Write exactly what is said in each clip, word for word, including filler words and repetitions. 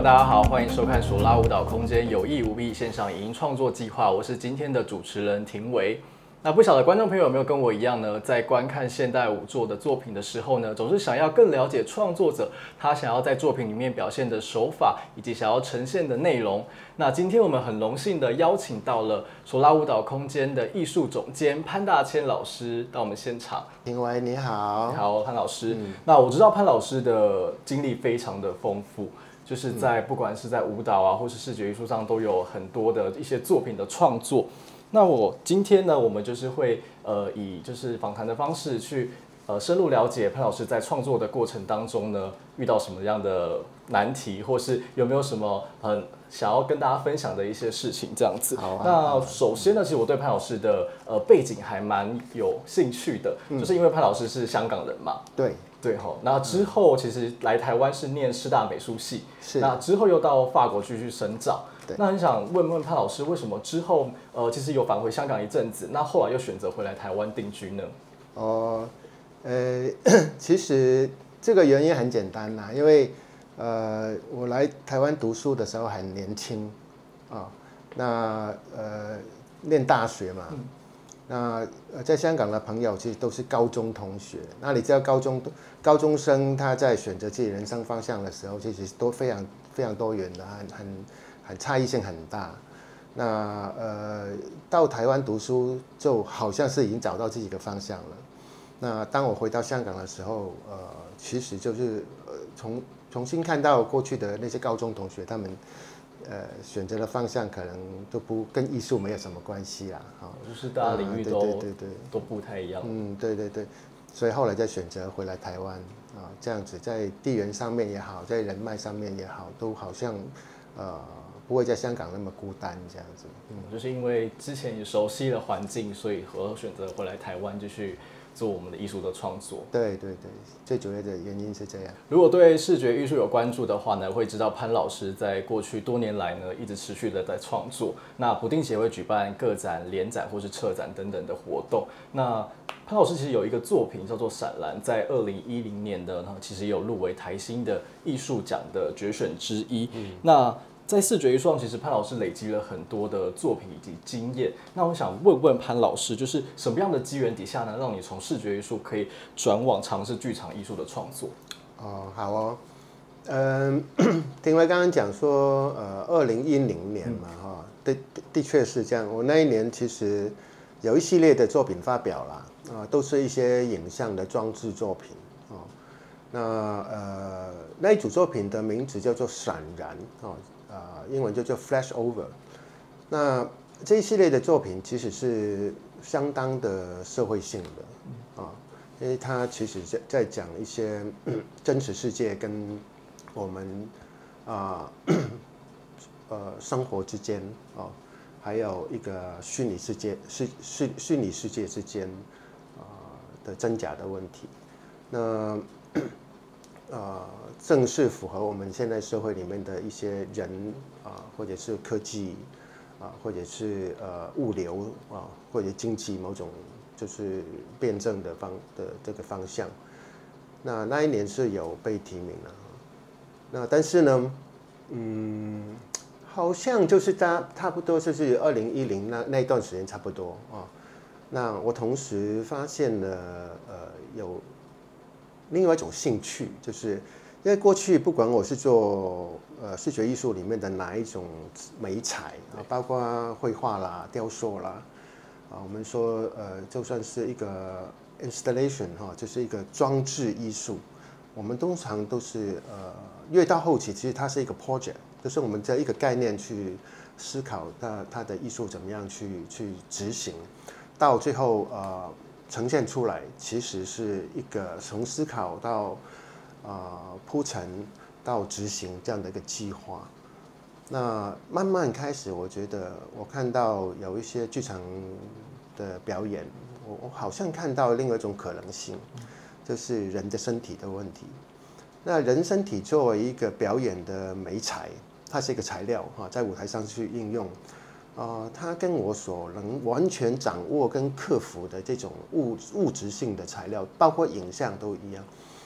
大家好，欢迎收看索拉舞蹈空间有意无弊线上影音创作计划，我是今天的主持人庭维。那不晓得观众朋友有没有跟我一样呢，在观看现代舞作的作品的时候呢，总是想要更了解创作者他想要在作品里面表现的手法，以及想要呈现的内容。那今天我们很荣幸的邀请到了索拉舞蹈空间的艺术总监潘大千老师到我们现场。 庭维你好， 你好，潘老师。 嗯、 那我知道潘老师的经历非常的丰富。就是在不管是在舞蹈啊，或是视觉艺术上，都有很多的一些作品的创作。那我今天呢，我们就是会呃以就是访谈的方式去呃深入了解潘老师在创作的过程当中呢，遇到什么样的难题，或是有没有什么很想要跟大家分享的一些事情这样子。 好啊、 那首先呢，其实我对潘老师的呃背景还蛮有兴趣的，嗯、就是因为潘老师是香港人嘛。 对。 对哈，那之后其实来台湾是念师大美术系， 是那之后又到法国继续深造。那很想问问潘老师，为什么之后呃其实有返回香港一阵子，那后来又选择回来台湾定居呢？ 哦，呃，其实这个原因很简单啦，因为呃我来台湾读书的时候很年轻啊、哦，那呃念大学嘛。嗯那在香港的朋友其实都是高中同学，那你知道高中高中生他在选择自己人生方向的时候，其实都非常非常多元的，很很很差异性很大。那呃到台湾读书就好像是已经找到自己的方向了。那当我回到香港的时候，呃其实就是呃重重新看到过去的那些高中同学，他们。呃，选择的方向可能都不跟艺术没有什么关系啦，哈、哦， 就是大家领域都、 啊、对对对对都不太一样。 嗯，对对对，所以后来再选择回来台湾啊，这样子在地缘上面也好，在人脉上面也好，都好像呃不会在香港那么孤单这样子。 嗯，就是因为之前也熟悉了环境，所以我选择回来台湾继续做我们的艺术的创作。 对对对，最主要的原因是这样。 如果对视觉艺术有关注的话呢，会知道潘老师在过去多年来呢，一直持续的在创作。那不定期也会举办个展、联展或是策展等等的活动。那潘老师其实有一个作品叫做《闪蓝》，在二零一零年的呢，其实也有入围台新的艺术奖的决选之一。嗯、那在视觉艺术上，其实潘老师累积了很多的作品以及经验。那我想问问潘老师，就是什么样的机缘底下呢，让你从视觉艺术可以转往尝试剧场艺术的创作？ 哦，好哦，嗯，庭维刚刚讲说，呃，二零一零年嘛，哈、嗯，的的确是这样。我那一年其实有一系列的作品发表啦，啊、呃，都是一些影像的装置作品哦。那呃，那一组作品的名字叫做《闪燃》哦。啊、呃，英文就叫 Flash Over。那这一系列的作品其实是相当的社会性的啊、哦，因为它其实在在讲一些、嗯、真实世界跟我们啊 呃, 呃生活之间哦，还有一个虚拟世界虚虚虚拟世界之间啊、呃、的真假的问题。那呃，正是符合我们现在社会里面的一些人啊、呃，或者是科技啊、呃，或者是呃物流啊、呃，或者经济某种就是辩证的方的这个方向。那那一年是有被提名了，那但是呢，嗯，好像就是差差不多就是二零一零那那一段时间差不多啊、哦。那我同时发现了呃有。另外一种兴趣，就是因为过去不管我是做呃视觉艺术里面的哪一种媒材啊，包括绘画啦、雕塑啦，啊，我们说呃就算是一个 installation 哈，就是一个装置艺术，我们通常都是呃越到后期，其实它是一个 project， 就是我们在一个概念去思考它它的艺术怎么样去去执行，到最后呃。呈现出来其实是一个从思考到呃铺陈到执行这样的一个计划。那慢慢开始，我觉得我看到有一些剧场的表演，我我好像看到另外一种可能性，就是人的身体的问题。那人身体作为一个表演的媒材，它是一个材料哈，在舞台上去应用。呃，它跟我所能完全掌握跟克服的这种物物质性的材料，包括影像都一样，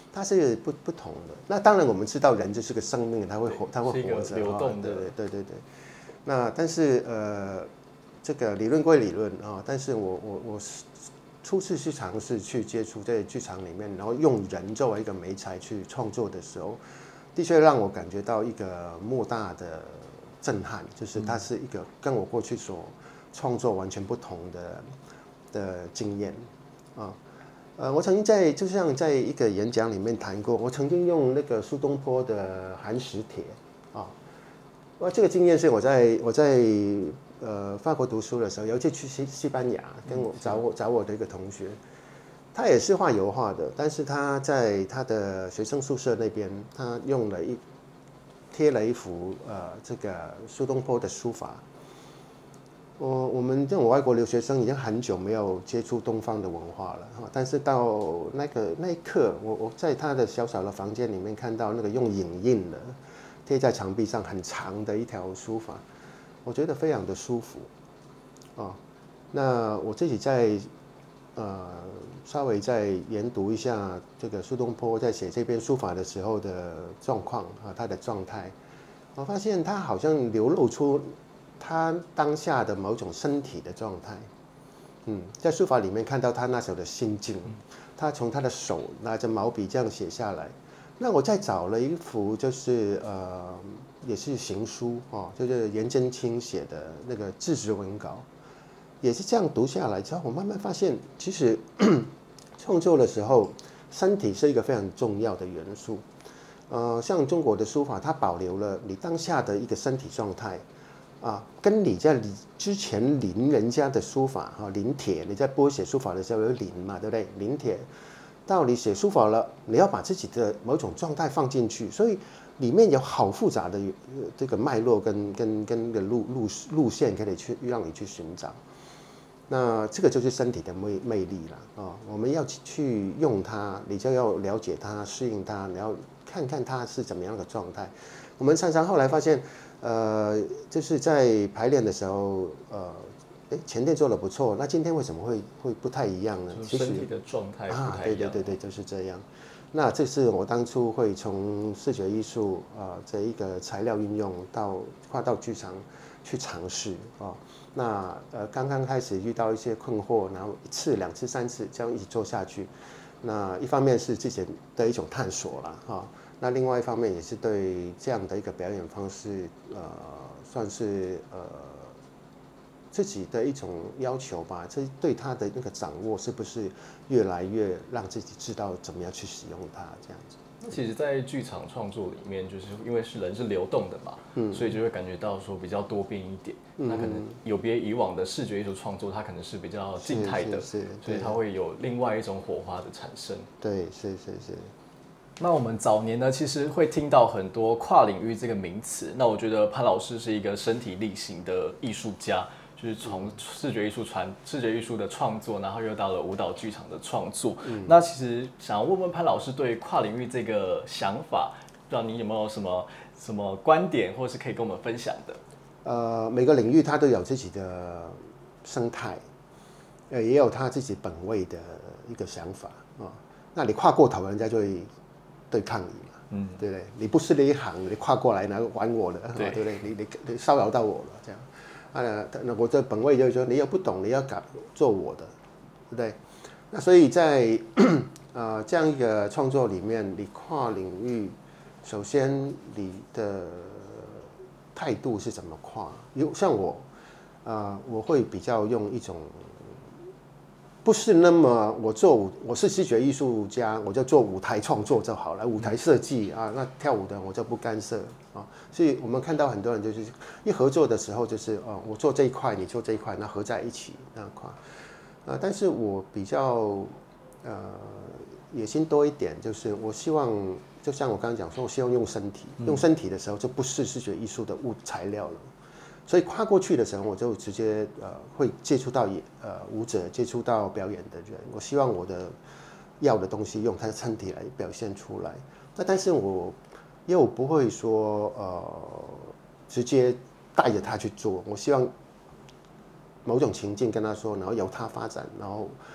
它是不不同的。那当然我们知道人就是个生命，它会活，它会活着， 流动的， 对对对对对。那但是呃，这个理论归理论啊，但是我我我初次去尝试去接触在剧场里面，然后用人作为一个媒材去创作的时候，的确让我感觉到一个莫大的震撼，就是它是一个跟我过去所创作完全不同的的经验啊。呃，我曾经在就像在一个演讲里面谈过，我曾经用那个苏东坡的寒食帖啊，哇，这个经验是我在我在呃法国读书的时候，有一次去西西班牙，跟我找我找我的一个同学，他也是画油画的，但是他在他的学生宿舍那边，他用了一贴了一幅呃这个苏东坡的书法。我我们这种外国留学生已经很久没有接触东方的文化了哈，但是到那个那一刻，我我在他的小小的房间里面看到那个用影印的贴在墙壁上很长的一条书法，我觉得非常的舒服哦。那我自己在呃稍微再研读一下这个苏东坡在写这篇书法的时候的状况啊，他的状态，我发现他好像流露出他当下的某种身体的状态，嗯，在书法里面看到他那时候的心境，他从他的手拿着毛笔这样写下来。那我再找了一幅，就是呃，也是行书哦，就是颜真卿写的那个制纸文稿，也是这样读下来之后，我慢慢发现，其实创作的时候，身体是一个非常重要的元素。呃，像中国的书法，它保留了你当下的一个身体状态。啊，跟你在之前临人家的书法哈，临帖，你在拨写书法的时候有临嘛，对不对？临帖，到你写书法了，你要把自己的某种状态放进去，所以里面有好复杂的这个脉络跟跟跟的路路路线，可以去让你去寻找。那这个就是身体的魅魅力了啊！我们要去用它，你就要了解它，适应它，你要看看它是怎么样的状态。我们常常后来发现。呃，就是在排练的时候，呃，哎，前天做的不错，那今天为什么会会不太一样呢？ 其实身体的状态不太一样。 啊，对对对对，就是这样。那这是我当初会从视觉艺术啊、呃、这一个材料运用到跨到剧场去尝试啊、哦。那呃刚刚开始遇到一些困惑，然后一次、两次、三次这样一起做下去。那一方面是自己的一种探索了哈。哦，那另外一方面也是对这样的一个表演方式，呃，算是呃自己的一种要求吧。这对他的那个掌握是不是越来越让自己知道怎么样去使用它这样子？ 那其实，在剧场创作里面，就是因为是人是流动的嘛，嗯，所以就会感觉到说比较多变一点。嗯，那可能有别以往的视觉艺术创作，它可能是比较静态的， 是是是， 所以它会有另外一种火花的产生。 对，是是是。 那我们早年呢，其实会听到很多跨领域这个名词。那我觉得潘老师是一个身体力行的艺术家，就是从视觉艺术传视觉艺术的创作，然后又到了舞蹈剧场的创作。嗯，那其实想要问问潘老师对跨领域这个想法，不知道你有没有什么什么观点，或是可以跟我们分享的？ 呃，每个领域它都有自己的生态，呃，也有他自己本位的一个想法啊、哦。那你跨过头，人家就会对抗你嘛，嗯，对不对？你不是那一行，你跨过来然后玩我的，对不对？你你你骚扰到我了，这样，啊，那我的本位就是说，你又不懂，你要敢做我的，对不对？那所以在呃这样一个创作里面，你跨领域，首先你的态度是怎么跨？有像我，呃，我会比较用一种。不是那么，我做舞，我是视觉艺术家，我就做舞台创作就好了，舞台设计啊，那跳舞的我就不干涉啊。所以我们看到很多人就是一合作的时候，就是哦，我做这一块，你做这一块，那合在一起那块。啊，但是我比较呃野心多一点，就是我希望，就像我刚刚讲说，我希望用身体，用身体的时候就不是视觉艺术的物材料了。所以跨过去的时候，我就直接呃会接触到也呃舞者，接触到表演的人。我希望我的要的东西用他的身体来表现出来。那但是我又不会说呃直接带着他去做。我希望某种情境跟他说，然后由他发展，然后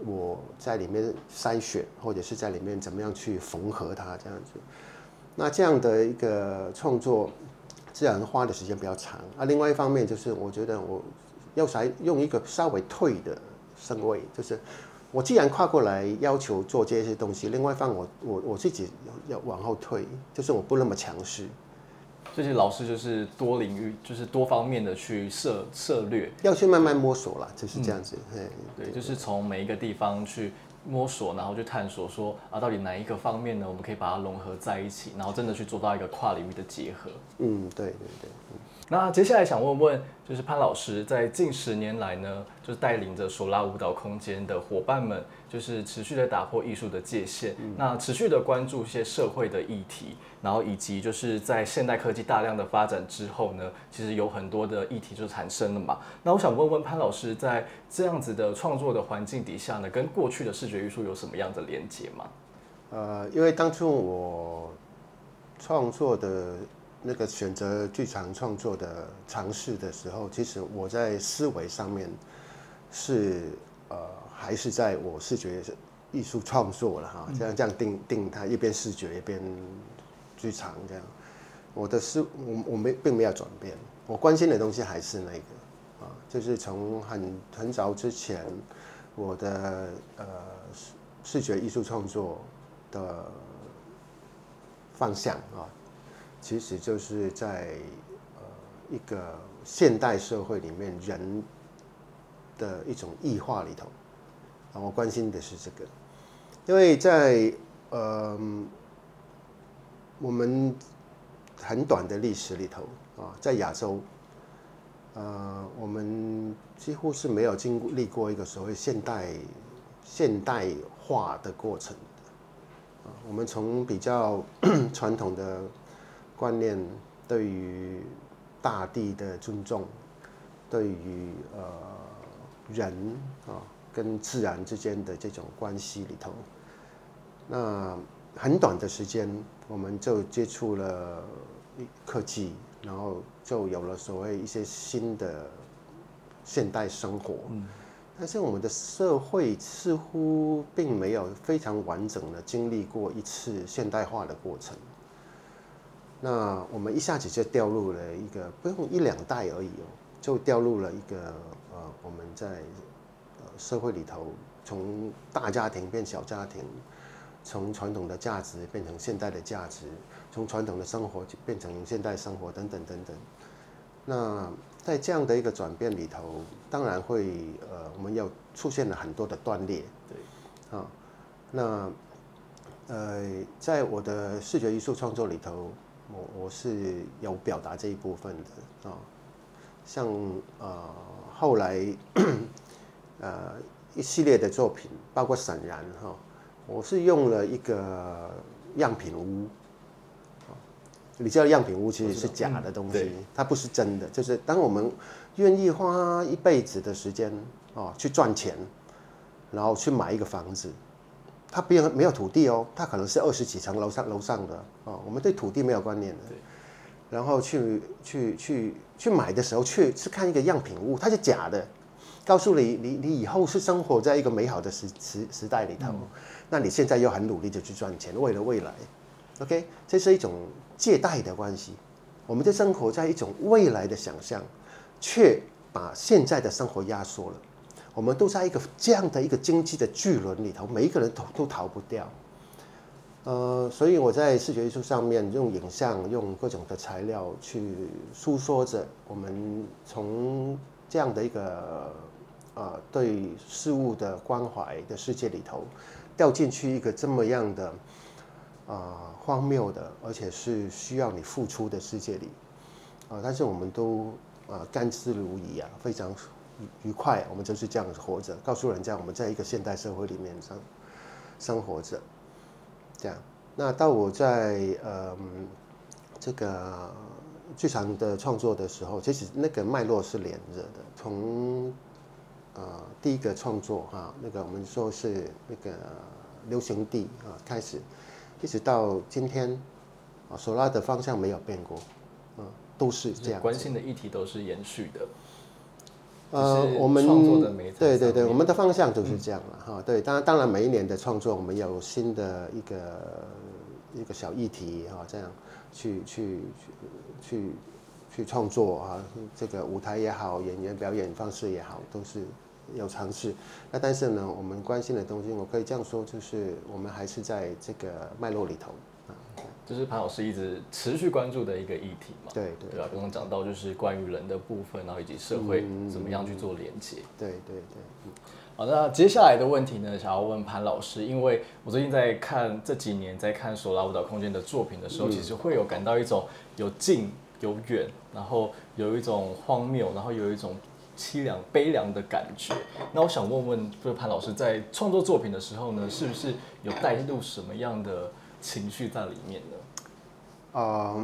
我在里面筛选，或者是在里面怎么样去缝合它这样子。那这样的一个创作，自然花的时间比较长啊。另外一方面就是，我觉得我要才用一个稍微退的身位，就是我既然跨过来要求做这些东西，另外一方我我我自己要往后退，就是我不那么强势。 这些老师就是多领域，就是多方面的去涉涉略， 要去慢慢摸索啦，就是这样子。嗯、 对，对，就是从每一个地方去摸索，然后去探索说啊，到底哪一个方面呢，我们可以把它融合在一起，然后真的去做到一个跨领域的结合。 嗯，对对对。嗯、 那接下来想问问，就是潘老师在近十年来呢，就是带领着索拉舞蹈空间的伙伴们，就是持续的打破艺术的界限，嗯、那持续的关注一些社会的议题，然后以及就是在现代科技大量的发展之后呢，其实有很多的议题就产生了嘛。那我想问问潘老师，在这样子的创作的环境底下呢，跟过去的视觉艺术有什么样的连结吗？ 呃，因为当初我创作的那个选择剧场创作的尝试的时候，其实我在思维上面是呃还是在我视觉艺术创作了哈，这样这样定定它一边视觉一边剧场这样，我的思我我没并没有转变，我关心的东西还是那个啊，就是从很很早之前我的呃视觉艺术创作的方向啊。其实就是在呃一个现代社会里面人的一种异化里头，啊，我关心的是这个，因为在呃我们很短的历史里头啊，在亚洲，呃，我们几乎是没有经历过一个所谓现代现代化的过程的，啊，我们从比较传统的观念，对于大地的尊重，对于呃人啊跟自然之间的这种关系里头，那很短的时间，我们就接触了科技，然后就有了所谓一些新的现代生活。嗯，但是我们的社会似乎并没有非常完整的经历过一次现代化的过程。那我们一下子就掉入了一个不用一两代而已哦，就掉入了一个呃我们在呃社会里头从大家庭变小家庭，从传统的价值变成现代的价值，从传统的生活变成现代生活等等等等。那在这样的一个转变里头，当然会呃我们要出现了很多的断裂。对，啊，那呃在我的视觉艺术创作里头。我我是有表达这一部分的啊，像呃后来呃一系列的作品，包括沈然哈，我是用了一个样品屋，你知道样品屋其实是假的东西，嗯、它不是真的，就是当我们愿意花一辈子的时间啊去赚钱，然后去买一个房子。它没有没有土地哦，它可能是二十几层楼上楼上的哦，我们对土地没有观念的。然后去去去去买的时候，去是看一个样品屋，它是假的，告诉你你你以后是生活在一个美好的时时时代里头，嗯、那你现在又很努力的去赚钱，为了未来 ，OK， 这是一种借贷的关系，我们就生活在一种未来的想象，却把现在的生活压缩了。我们都在一个这样的一个经济的巨轮里头，每一个人都都逃不掉。呃，所以我在视觉艺术上面用影像、用各种的材料去诉说着我们从这样的一个呃对事物的关怀的世界里头，掉进去一个这么样的啊、呃、荒谬的，而且是需要你付出的世界里啊、呃，但是我们都啊、呃、甘之如饴啊，非常。愉快，我们就是这样活着，告诉人家我们在一个现代社会里面生生活着，这样。那到我在呃这个剧场的创作的时候，其实那个脉络是连着的，从呃第一个创作哈、啊，那个我们说是那个流行地啊开始，一直到今天，啊，索拉的方向没有变过，啊，都是这样。 关心的议题都是延续的。 呃， 我们创作的媒材对对对，我们的方向就是这样了哈、嗯。对，当然当然每一年的创作，我们有新的一个一个小议题哈，这样去去去去创作啊，这个舞台也好，演员表演方式也好，都是有尝试。那但是呢，我们关心的东西，我可以这样说，就是我们还是在这个脉络里头。 就是潘老师一直持续关注的一个议题嘛， 对对对吧？刚刚讲到就是关于人的部分，然后以及社会怎么样去做连接。 对对对。嗯、 好，那接下来的问题呢，想要问潘老师，因为我最近在看这几年在看索拉舞蹈空间的作品的时候，嗯、其实会有感到一种有近有远，然后有一种荒谬，然后有一种凄凉悲凉的感觉。那我想问问，就是潘老师在创作作品的时候呢，是不是有带入什么样的情绪在里面呢？ 呃，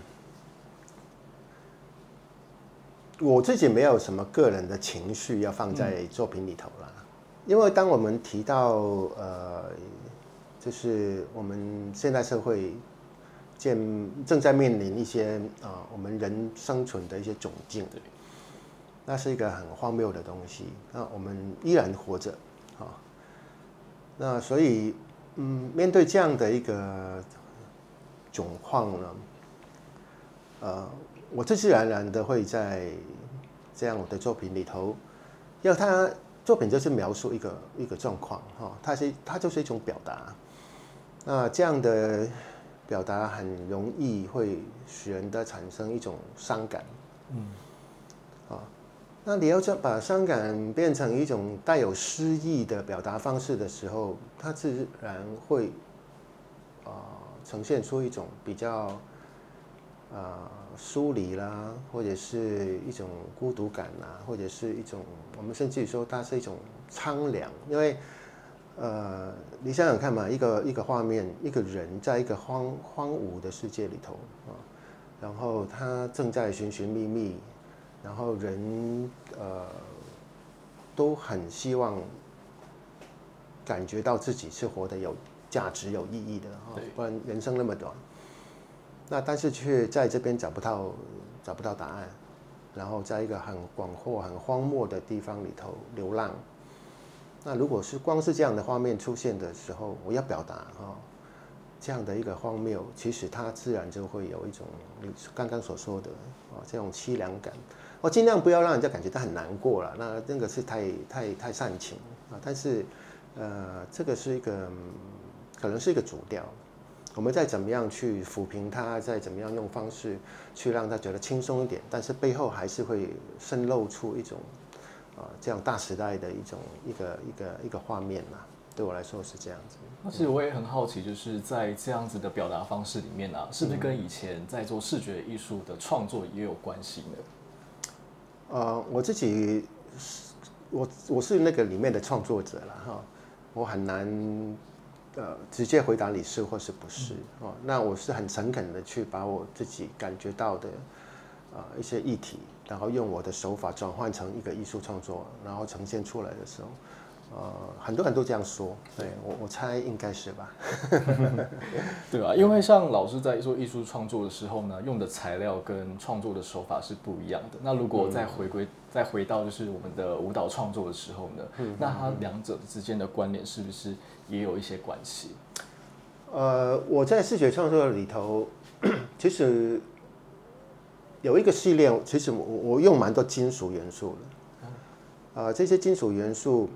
我自己没有什么个人的情绪要放在作品里头啦，嗯、因为当我们提到呃，就是我们现代社会正正在面临一些啊、呃，我们人生存的一些窘境，那是一个很荒谬的东西。那我们依然活着啊，那所以嗯，面对这样的一个窘况呢，呃，我自自然然的会在这样我的作品里头，因为它作品就是描述一个一个状况哈，它是它就是一种表达，那这样的表达很容易会使人的产生一种伤感，嗯，啊，那你要把伤感变成一种带有诗意的表达方式的时候，它自然会啊、呃、呈现出一种比较啊、呃、疏离啦，或者是一种孤独感啦，或者是一种我们甚至于说它是一种苍凉，因为呃你想想看嘛，一个一个画面，一个人在一个荒荒芜的世界里头啊，然后他正在寻寻觅觅。然后人呃都很希望感觉到自己是活得有价值、有意义的哈，不然人生那么短。那但是却在这边找不到找不到答案，然后在一个很广阔、很荒漠的地方里头流浪。那如果是光是这样的画面出现的时候，我要表达哈这样的一个荒谬，其实它自然就会有一种你刚刚所说的啊这种凄凉感。我尽量不要让人家感觉到很难过了，那那个是太太太煽情啊。但是，呃，这个是一个可能是一个主调，我们再怎么样去抚平它，再怎么样用方式去让他觉得轻松一点，但是背后还是会渗露出一种啊、呃、这样大时代的一种一个一个一个画面啦。对我来说是这样子。 那其实我也很好奇，就是在这样子的表达方式里面啊，是不是跟以前在做视觉艺术的创作也有关系呢？ 呃，我自己，我我是那个里面的创作者了哈，我很难呃直接回答你是或是不是哦。那我是很诚恳的去把我自己感觉到的啊、呃、一些议题，然后用我的手法转换成一个艺术创作，然后呈现出来的时候，呃，很多人都这样说，对我我猜应该是吧， 对啊，因为像老师在做艺术创作的时候呢，用的材料跟创作的手法是不一样的。那如果再回归、嗯、再回到就是我们的舞蹈创作的时候呢，嗯、那它两者之间的关联是不是也有一些关系？ 呃，我在视觉创作里头，其实有一个系列，其实我我用蛮多金属元素的，呃，这些金属元素。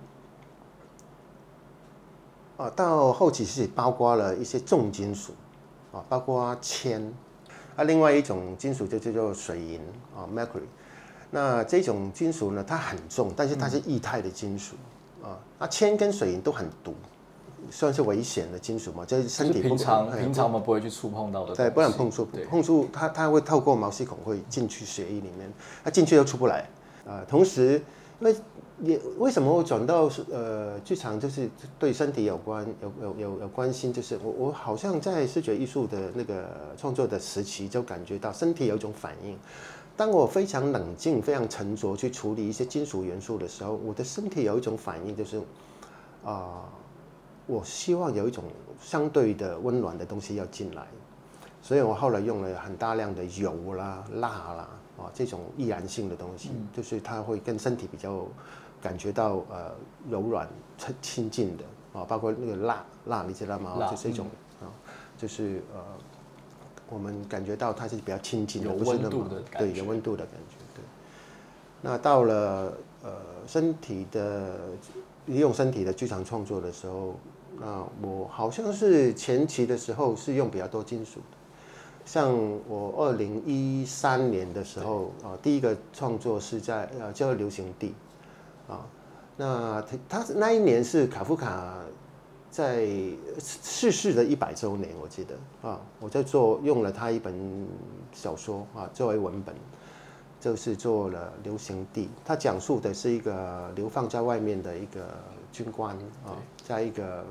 啊，到后期是包括了一些重金属，啊，包括铅，啊，另外一种金属就叫做水银啊 ，mercury。那这种金属呢，它很重，但是它是液态的金属，啊，那铅跟水银都很毒，算是危险的金属嘛，就是身体平常平常我们不会去触碰到的， 对，不能碰触，碰触它它会透过毛细孔会进去血液里面，它进去又出不来，啊，同时因为。也为什么我转到呃剧场，就是对身体有关有有有有关心，就是我我好像在视觉艺术的那个创作的时期，就感觉到身体有一种反应。当我非常冷静、非常沉着去处理一些金属元素的时候，我的身体有一种反应，就是啊、呃，我希望有一种相对的温暖的东西要进来，所以我后来用了很大量的油啦、蜡啦。 啊，这种易燃性的东西，嗯、就是它会跟身体比较感觉到呃柔软亲亲近的啊，包括那个蜡蜡，你知道吗？就是一种啊、嗯，就是呃，我们感觉到它是比较亲近的， 有温度的感觉， 对，有温度的感觉。对。那到了呃身体的利用身体的剧场创作的时候，那我好像是前期的时候是用比较多金属的。像我二零一三年的时候啊，第一个创作是在呃叫流行地，啊，那他他那一年是卡夫卡在逝世的一百周年，我记得啊，我在做用了他一本小说啊作为文本，就是做了流行地。他讲述的是一个流放在外面的一个军官啊，在一个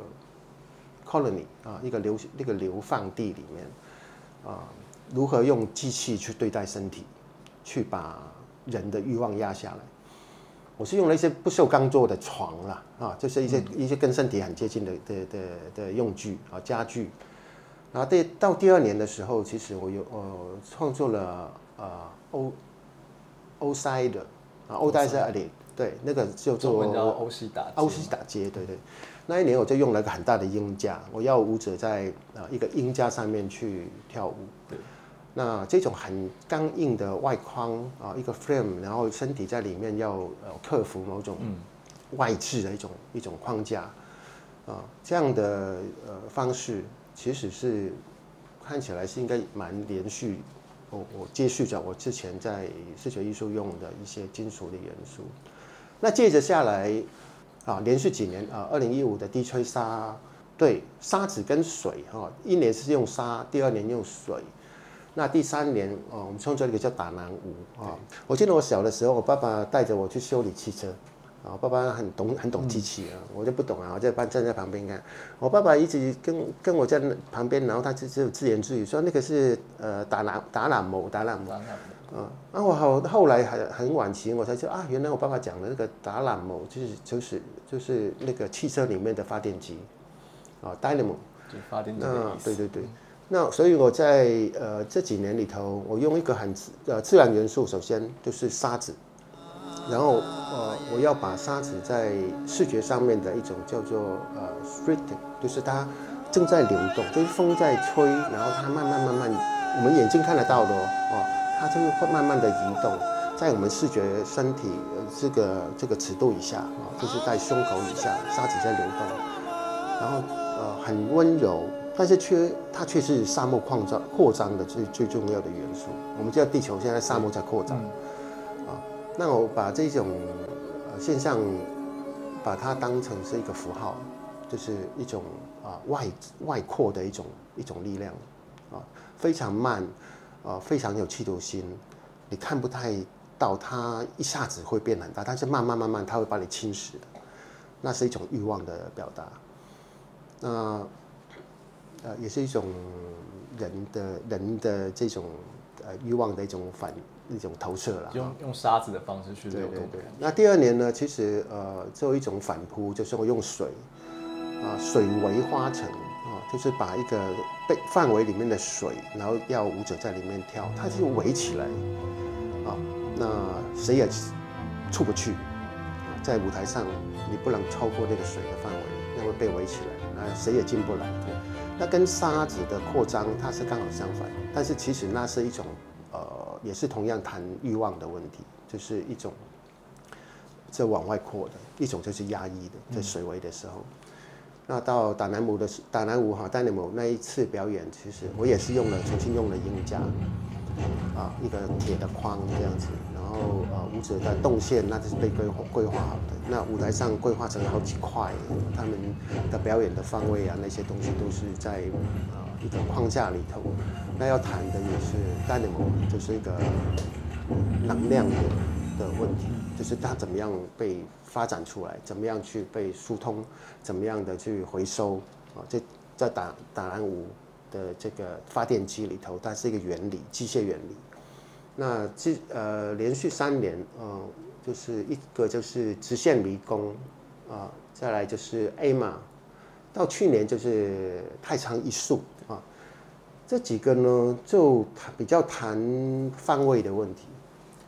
colony 啊一个流那个流放地里面。啊，如何用机器去对待身体，去把人的欲望压下来？我是用了一些不锈钢做的床啦，啊，就是一些、嗯、一些跟身体很接近的的的的用具啊家具。然后对到第二年的时候，其实我有呃创作了呃欧欧塞的啊欧塞塞里，对，那个就做中文叫欧西打欧西打街，对对。那一年我就用了一个很大的鹰架，我要舞者在呃一个鹰架上面去跳舞。对。那这种很刚硬的外框啊，一个 frame， 然后身体在里面要呃克服某种外置的一种、嗯、一种框架啊，这样的呃方式其实是看起来是应该蛮连续。我我接续着我之前在视觉艺术用的一些金属的元素，那接着下来。啊，连续几年啊，二零一五的低吹沙，对，沙子跟水哈、啊，一年是用沙，第二年用水，那第三年哦、啊，我们创作了一个叫打南舞啊。我记得我小的时候，我爸爸带着我去修理汽车，啊，我爸爸很懂很懂机器啊，嗯、我就不懂啊，我就站在旁边看。我爸爸一直跟跟我在旁边，然后他就只有自言自语说那个是呃打南打南某打南某。啊，那我好后来很很晚期我才知道啊，原来我爸爸讲的那个打缆某就是就是就是那个汽车里面的发电机，啊 ，dynamo， 就发电机的意思。 那对对对，那所以我在呃这几年里头，我用一个很呃自然元素，首先就是沙子，然后呃我要把沙子在视觉上面的一种叫做呃 streeting， 就是它正在流动，就是风在吹，然后它慢慢慢慢，我们眼睛看得到的哦。它就会慢慢的移动，在我们视觉身体这个这个尺度以下啊，就是在胸口以下，沙子在流动，然后呃很温柔，但是却它却是沙漠扩张扩张的最最重要的元素。我们知道地球现在沙漠在扩张，啊，那我把这种现象把它当成是一个符号，就是一种啊外外扩的一种一种力量，啊非常慢。呃，非常有企图心，你看不太到它一下子会变很大，但是慢慢慢慢它会把你侵蚀的，那是一种欲望的表达，那呃也是一种人的人的这种呃欲望的一种反一种投射了。 用用沙子的方式去流动。 对对对。那第二年呢，其实呃做一种反扑，就是我用水啊、呃、水为花层。就是把一个被范围里面的水，然后要舞者在里面跳，它就围起来，啊，那谁也出不去，在舞台上你不能超过那个水的范围，那会被围起来，那谁也进不来。那跟沙子的扩张它是刚好相反，但是其实那是一种呃，也是同样谈欲望的问题，就是一种这往外扩的，一种就是压抑的，在水围的时候。那到打南舞的打南舞哈 ，dynamo 那一次表演，其实我也是用了重新用了鹰架，啊，一个铁的框这样子，然后呃舞者的动线那就是被规划规划好的，那舞台上规划成好几块，他们的表演的方位啊那些东西都是在呃一个框架里头。那要谈的也是 dynamo， 就是一个能量的的问题，就是它怎么样被发展出来，怎么样去被疏通，怎么样的去回收啊？这在打打南舞的这个发电机里头，它是一个原理，机械原理。那这呃连续三年，嗯、呃，就是一个就是直线迷宫啊、呃，再来就是 A 嘛，到去年就是太长一束啊，这几个呢就比较谈方位的问题。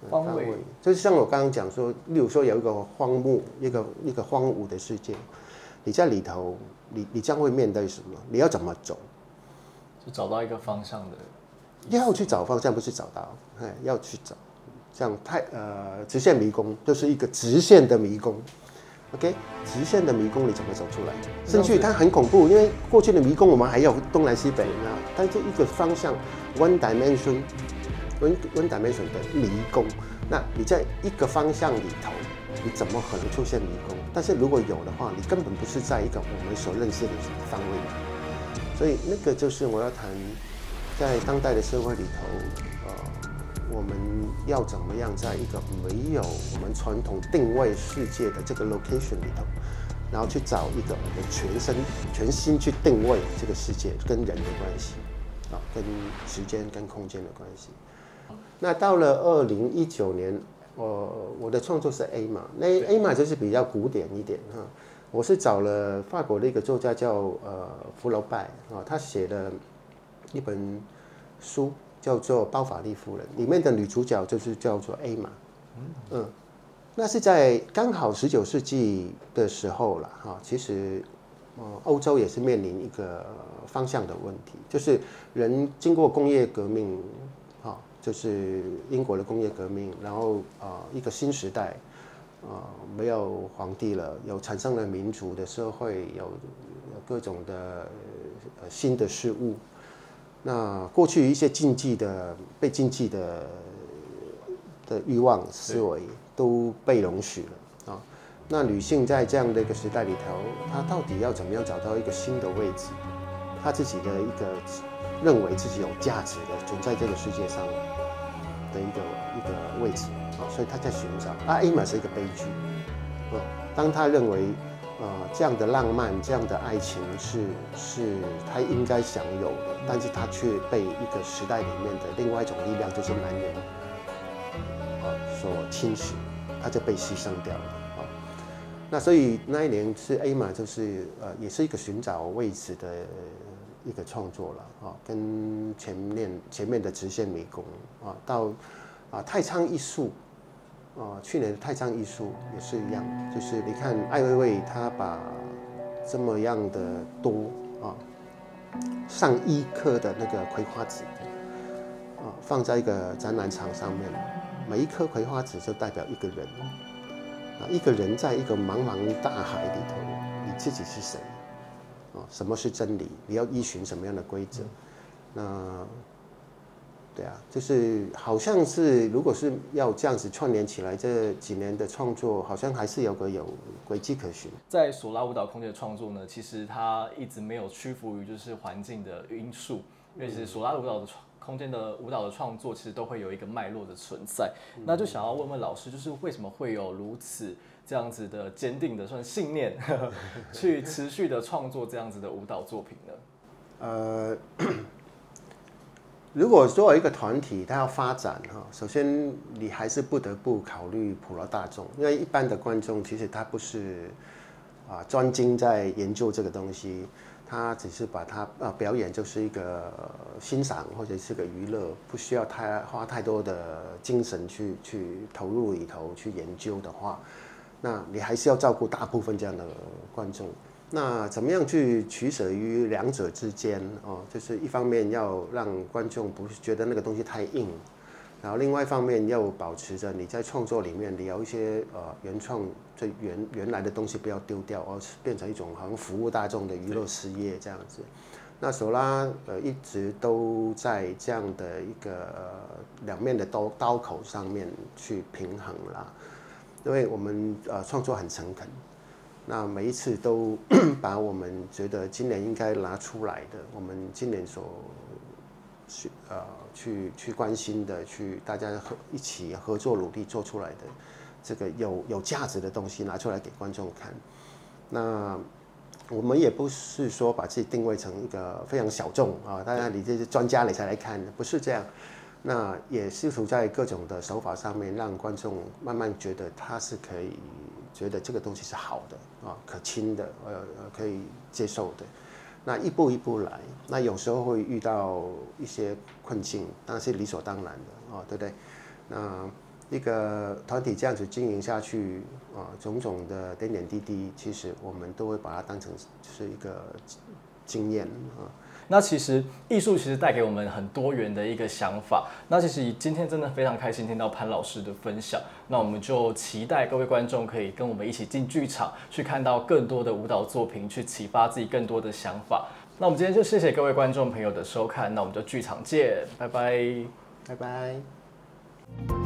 方位就是像我刚刚讲说，例如说有一个荒漠，一个一个荒芜的世界，你在里头，你你将会面对什么？你要怎么走？ 就找到一个方向的。 要去找方向，不是找到，哎，要去找。像太呃直线迷宫就是一个直线的迷宫 ，OK， 直线的迷宫你怎么走出来？甚至它很恐怖，因为过去的迷宫我们还有东南西北，那但是一个方向 one dimension one one dimension 的迷宫，那你在一个方向里头，你怎么可能出现迷宫？但是如果有的话，你根本不是在一个我们所认识的方位，所以那个就是我要谈。在当代的社会里头，呃，我们要怎么样在一个没有我们传统定位世界的这个 location 里头，然后去找一个我们全身、全心去定位这个世界跟人的关系，啊，跟时间、跟空间的关系。那到了二零一九年，我我的创作是 A 嘛，那 A 嘛就是比较古典一点哈。我是找了法国的一个作家叫呃福楼拜啊，他写的。一本书叫做《包法利夫人》，里面的女主角就是叫做 A 玛，嗯，那是在刚好十九世纪的时候了哈。其实，呃，欧洲也是面临一个方向的问题，就是人经过工业革命，哈，就是英国的工业革命，然后呃一个新时代，呃没有皇帝了，有产生了民主的社会，有有各种的呃新的事物。那过去一些禁忌的、被禁忌的的欲望思维都被容许了啊。那女性在这样的一个时代里头，她到底要怎么样找到一个新的位置？她自己的一个认为自己有价值的存在这个世界上的一个一个位置啊，所以她在寻找。啊，艾玛是一个悲剧啊，当她认为。呃，这样的浪漫，这样的爱情是是他应该享有的，但是他却被一个时代里面的另外一种力量，就是男人，啊，所侵蚀，他就被牺牲掉了啊。那所以那一年是 A 玛，就是呃，也是一个寻找位置的一个创作了啊，跟前面前面的直线迷宫啊，到啊太仓艺术。哦，去年的太仓艺术也是一样，就是你看艾薇薇她把这么样的多啊上亿颗的那个葵花籽啊放在一个展览场上面，每一颗葵花籽就代表一个人啊，一个人在一个茫茫大海里头，你自己是谁啊？什么是真理？你要依循什么样的规则？那。对啊，就是好像是，如果是要这样子串联起来，这几年的创作好像还是有个有轨迹可循。 在索拉舞蹈空间的创作呢，其实它一直没有屈服于就是环境的因素，因为其实索拉舞蹈的空间的舞蹈的创作，其实都会有一个脉络的存在。嗯、那就想要问问老师，就是为什么会有如此这样子的坚定的算信念，呵呵去持续的创作这样子的舞蹈作品呢？ 呃。如果作为一个团体，它要发展哈，首先你还是不得不考虑普罗大众，因为一般的观众其实他不是啊专精在研究这个东西，他只是把它啊表演就是一个欣赏或者是个娱乐，不需要太花太多的精神去去投入里头去研究的话，那你还是要照顾大部分这样的观众。那怎么样去取舍于两者之间哦？就是一方面要让观众不是觉得那个东西太硬，然后另外一方面要保持着你在创作里面你有一些呃原创最原原来的东西不要丢掉，而是变成一种好像服务大众的娱乐事业这样子。那索拉呃一直都在这样的一个呃两面的刀刀口上面去平衡啦，因为我们呃创作很诚恳。那每一次都把我们觉得今年应该拿出来的，我们今年所去呃去去关心的，去大家合一起合作努力做出来的这个有有价值的东西拿出来给观众看。那我们也不是说把自己定位成一个非常小众啊，当然你这是专家你才来看，不是这样。那也试图在各种的手法上面，让观众慢慢觉得它是可以。觉得这个东西是好的啊，可亲的，呃，可以接受的。那一步一步来，那有时候会遇到一些困境，当然是理所当然的啊，对不对？那一个团体这样子经营下去啊，种种的点点滴滴，其实我们都会把它当成是一个经验啊。 那其实艺术其实带给我们很多元的一个想法。那其实今天真的非常开心听到潘老师的分享。那我们就期待各位观众可以跟我们一起进剧场，去看到更多的舞蹈作品，去启发自己更多的想法。那我们今天就谢谢各位观众朋友的收看，那我们就剧场见，拜拜， 拜拜。